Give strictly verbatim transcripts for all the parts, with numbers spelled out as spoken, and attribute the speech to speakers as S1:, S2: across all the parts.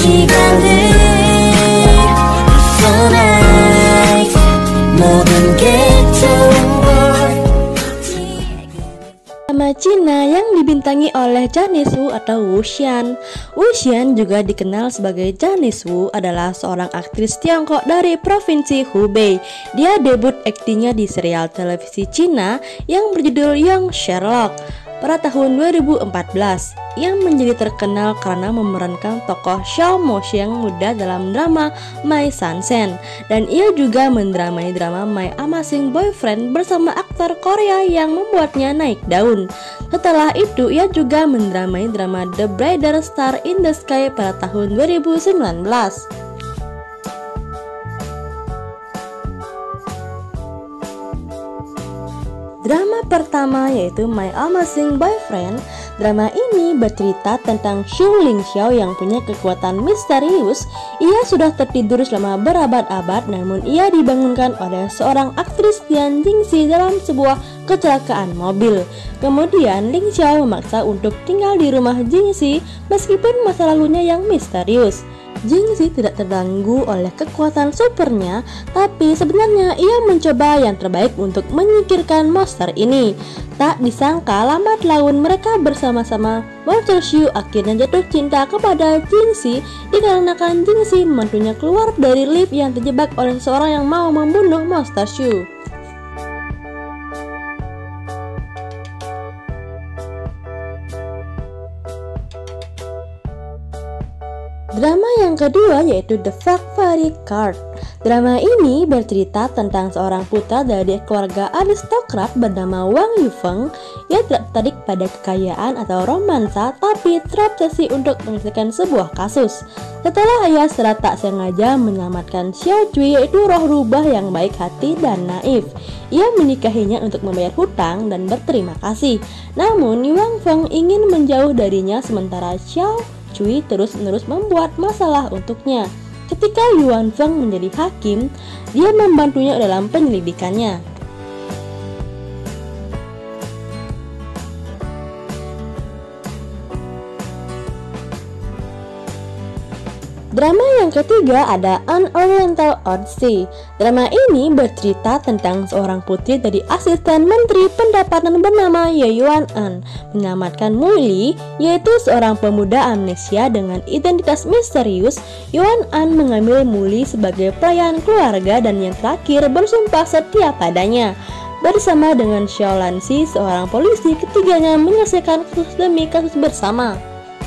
S1: 시간을 Tonight 모든 게 좋은 걸
S2: Drama Cina yang dibintangi oleh Janice Wu atau Wu Xian. Wu Xian juga dikenal sebagai Janice Wu adalah seorang aktris Tiongkok dari provinsi Hubei. Dia debut aktingnya di serial televisi Cina yang berjudul Young Sherlock pada tahun dua ribu empat belas. Ia menjadi terkenal karena memerankan tokoh Xiao Moshi yang muda dalam drama My Sansen, dan ia juga mendramai drama My Amazing Boyfriend bersama aktor Korea yang membuatnya naik daun. Setelah itu ia juga mendramai drama The Brighter Star in the Sky pada tahun dua ribu sembilan belas. Drama pertama yaitu My Amazing Boyfriend. Drama ini bercerita tentang Xu Lingxiao yang punya kekuatan misterius. Ia sudah tertidur selama berabad-abad, namun ia dibangunkan oleh seorang aktris Tian Jingxi dalam sebuah kecelakaan mobil. Kemudian Lingxiao memaksa untuk tinggal di rumah Jingxi meskipun masa lalunya yang misterius. Jingxi tidak terganggu oleh kekuatan supernya, tapi sebenarnya ia mencoba yang terbaik untuk menyingkirkan monster ini. Tak disangka lambat laun mereka bersama-sama Monster Xu akhirnya jatuh cinta kepada Jingxi dikarenakan Jingxi membantunya keluar dari lift yang terjebak oleh seorang yang mau membunuh Monster Xu. Drama yang kedua yaitu The Fairy Card. Drama ini bercerita tentang seorang putra dari keluarga aristokrat bernama Wang Yufeng. Ia tidak tertarik pada kekayaan atau romansa, tapi terobsesi untuk menyelesaikan sebuah kasus. Setelah ia secara tak sengaja menyelamatkan Xiao Cui, yaitu roh rubah yang baik hati dan naif, ia menikahinya untuk membayar hutang dan berterima kasih. Namun Wang Feng ingin menjauh darinya, sementara Xiao Cui terus-menerus membuat masalah untuknya. Ketika Yuan Feng menjadi hakim, dia membantunya dalam penyelidikannya. Drama yang ketiga ada An Oriental Odyssey. Drama ini bercerita tentang seorang putri dari asisten menteri pendapatan bernama Ye Yuan An menyelamatkan Muli, yaitu seorang pemuda amnesia dengan identitas misterius. Yuan An mengambil Muli sebagai pelayan keluarga dan yang terakhir bersumpah setia padanya. Bersama dengan Xiao Lanxi, seorang polisi, ketiganya menyelesaikan kasus demi kasus bersama.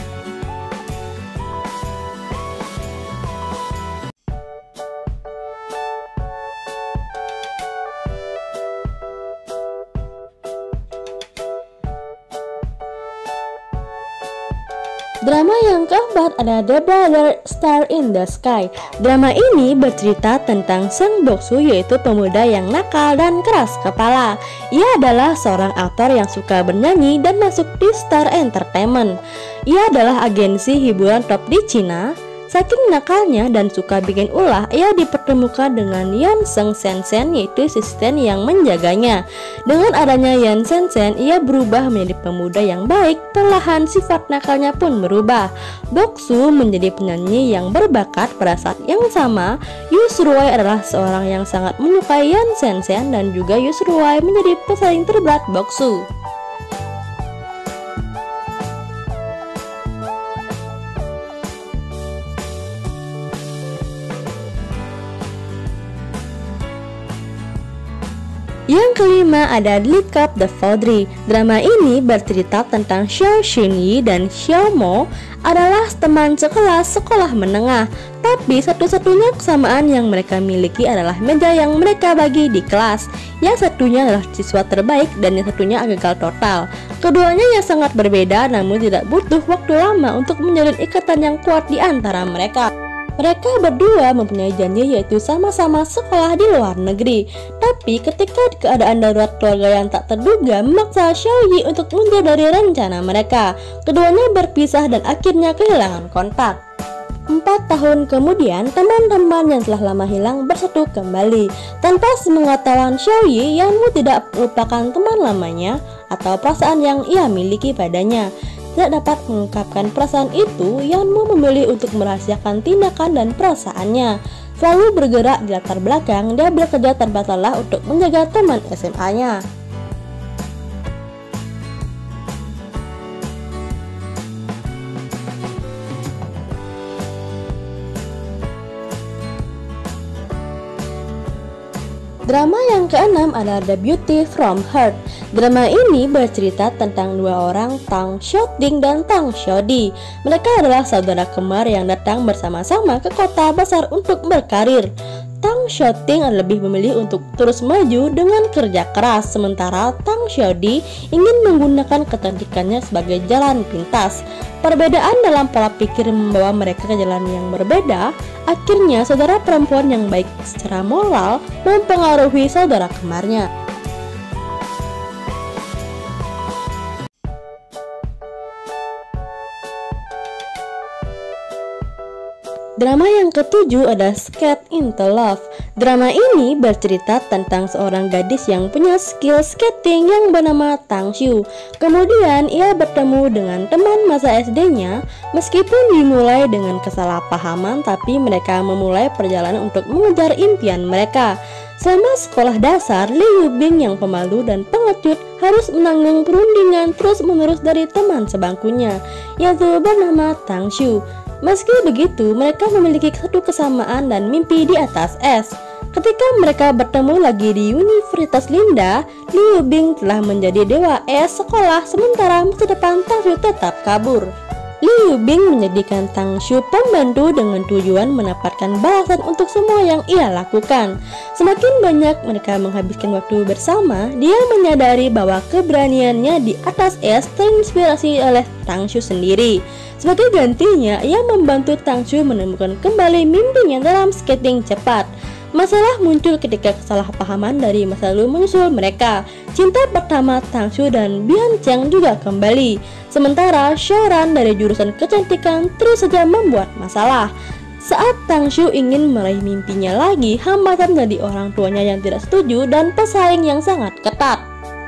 S2: Drama yang keempat ada The Brighter Star in the Sky. Drama ini bercerita tentang Seng Boksu, yaitu pemuda yang nakal dan keras kepala. Ia adalah seorang aktor yang suka bernyanyi dan masuk di Star Entertainment. Ia adalah agensi hiburan top di Cina. Saking nakalnya dan suka bikin ulah, ia dipertemukan dengan Yan Seng Sensen, yaitu asisten yang menjaganya. Dengan adanya Yan Sensen, ia berubah menjadi pemuda yang baik. Perlahan sifat nakalnya pun berubah. Boksu menjadi penyanyi yang berbakat. Pada saat yang sama, Yu Shuai adalah seorang yang sangat menyukai Yan Sensen, dan juga Yu Shuai menjadi pesaing terberat Boksu. Yang kelima ada Lead Cup The Foundry. Drama ini bercerita tentang Xiao Xinyi dan Xiao Mo adalah teman sekelas sekolah menengah. Tapi satu-satunya kesamaan yang mereka miliki adalah meja yang mereka bagi di kelas. Yang satunya adalah siswa terbaik dan yang satunya gagal total. Keduanya yang sangat berbeda, namun tidak butuh waktu lama untuk menjalin ikatan yang kuat di antara mereka. Mereka berdua mempunyai janji, yaitu sama-sama sekolah di luar negeri. Tapi ketika keadaan darurat keluarga yang tak terduga memaksa Xiao Yi untuk mundur dari rencana mereka, keduanya berpisah dan akhirnya kehilangan kontak. Empat tahun kemudian, teman-teman yang telah lama hilang bersatu kembali. Tanpa sepengetahuan Xiao Yi, Yanmu tidak melupakan teman lamanya atau perasaan yang ia miliki padanya. tidak dapat mengungkapkan perasaan itu, Yeonmu memilih untuk merahasiakan tindakan dan perasaannya. Selalu bergerak di latar belakang, dia bekerja tanpa lelah untuk menjaga teman S M A-nya. Drama yang keenam adalah The Beauty from Heart. Drama ini bercerita tentang dua orang, Tang Xiaoding dan Tang Xiaodi. Mereka adalah saudara kembar yang datang bersama-sama ke kota besar untuk berkarir. Tang Xiaoding lebih memilih untuk terus maju dengan kerja keras, sementara Tang Xiaodi ingin menggunakan kecantikannya sebagai jalan pintas. Perbedaan dalam pola pikir membawa mereka ke jalan yang berbeda. Akhirnya, saudara perempuan yang baik secara moral mempengaruhi saudara kembarnya. Drama yang ketujuh ada Skate into Love. Drama ini bercerita tentang seorang gadis yang punya skill skating yang bernama Tang Xiu. Kemudian ia bertemu dengan teman masa S D-nya. Meskipun dimulai dengan kesalahpahaman, tapi mereka memulai perjalanan untuk mengejar impian mereka. Selama sekolah dasar, Lee Yubing yang pemalu dan pengecut harus menanggung perundingan terus-menerus dari teman sebangkunya, yaitu bernama Tang Xiu. Meski begitu, mereka memiliki satu kesamaan dan mimpi di atas es. Ketika mereka bertemu lagi di Universitas Linda, Lee Yubing telah menjadi dewa es sekolah, sementara masa depan Tang Xiu tetap kabur. Lee Yubing menjadikan Tang Xiu pembantu dengan tujuan mendapatkan balasan untuk semua yang ia lakukan. Semakin banyak mereka menghabiskan waktu bersama, dia menyadari bahwa keberaniannya di atas es terinspirasi oleh Tang Xiu sendiri. Sebagai gantinya, ia membantu Tang Xiu menemukan kembali mimpinya dalam skating cepat. Masalah muncul ketika kesalahpahaman dari masa lalu menyusul mereka. Cinta pertama Tang Xiu dan Bian Cheng juga kembali. Sementara Shaoran dari jurusan kecantikan terus saja membuat masalah. Saat Tang Xiu ingin meraih mimpinya lagi, hambatan dari orang tuanya yang tidak setuju dan pesaing yang sangat ketat.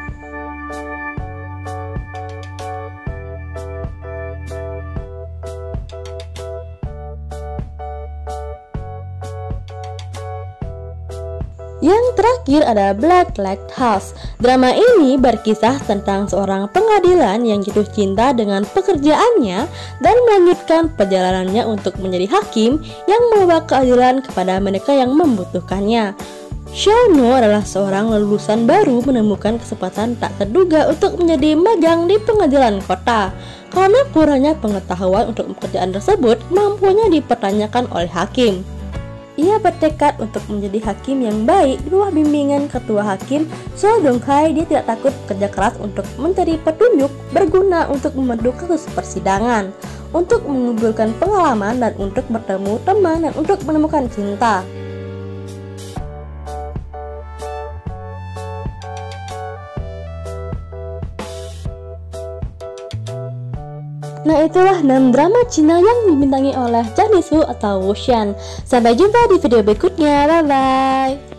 S2: Yang terakhir ada Black Lighthouse. Drama ini berkisah tentang seorang pengadilan yang jatuh cinta dengan pekerjaannya dan melanjutkan perjalanannya untuk menjadi hakim yang membawa keadilan kepada mereka yang membutuhkannya. Xiaono adalah seorang lulusan baru menemukan kesempatan tak terduga untuk menjadi magang di pengadilan kota. Karena kurangnya pengetahuan untuk pekerjaan tersebut, mampunya dipertanyakan oleh hakim. Ia bertekad untuk menjadi hakim yang baik. Di bawah bimbingan ketua hakim So Dong-hai, dia tidak takut bekerja keras untuk mencari petunjuk berguna untuk membantu kasus persidangan, untuk mengumpulkan pengalaman dan untuk bertemu teman dan untuk menemukan cinta. Nah, itulah enam drama Cina yang dibintangi oleh Janisu atau Wuxian. Sampai jumpa di video berikutnya. Bye bye.